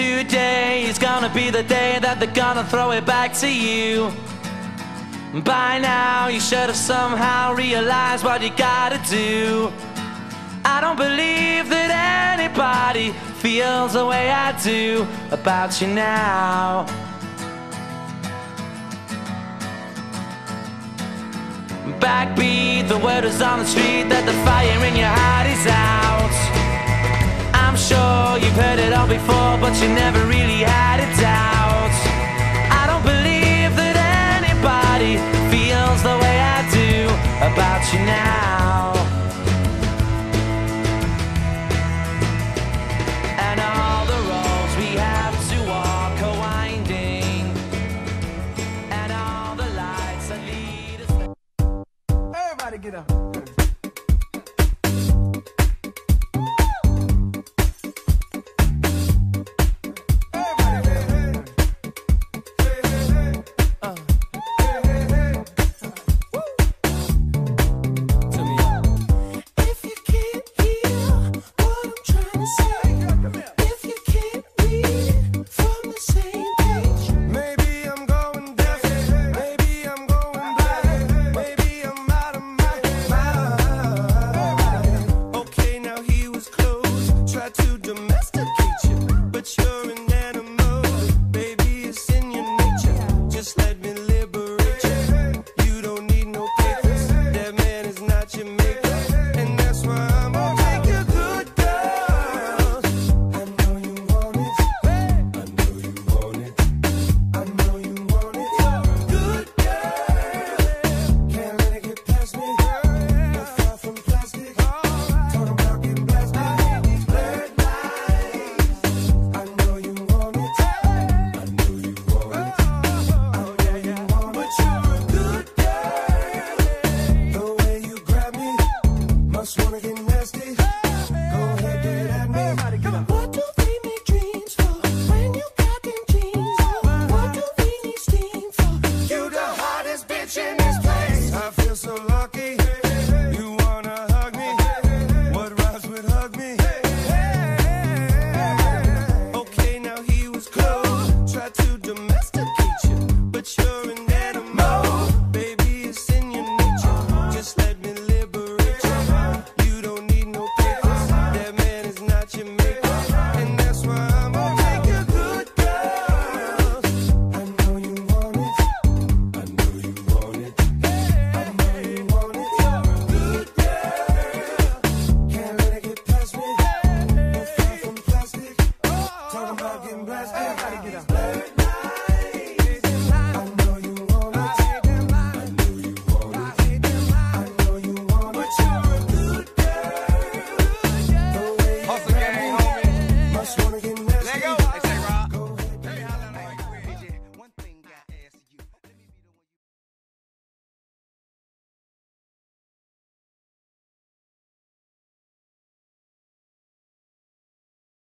today is gonna be the day that they're gonna throw it back to you. By now you should have somehow realized what you gotta do. I don't believe that anybody feels the way I do about you now. Backbeat, the word is on the street that the fire in your heart is out. I'm sure you've heard it all before, but you never really had a doubt. I don't believe that anybody feels the way I do about you now. And all the roads we have to walk are winding, and all the lights that lead us. Everybody get up. So lucky.